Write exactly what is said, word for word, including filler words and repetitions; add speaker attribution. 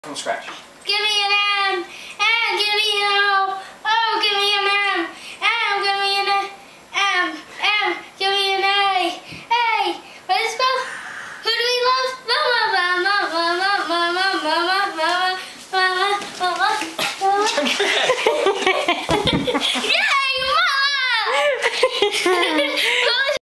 Speaker 1: From scratch.
Speaker 2: Give me an M. M. Give me an O. O. Give me an M. M. Give me an M. M. Give me an A. A. What is it called? Who do we love? Mama, mama, mama, mama, mama, mama, mama, mama, mama. Yeah!